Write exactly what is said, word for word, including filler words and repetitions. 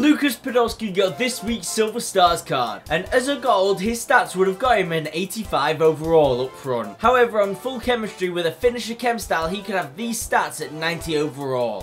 Lukas Podolski got this week's Silver Stars card, and as a gold, his stats would have got him an eighty-five overall up front. However, on full chemistry with a finisher chem style, he could have these stats at ninety overall.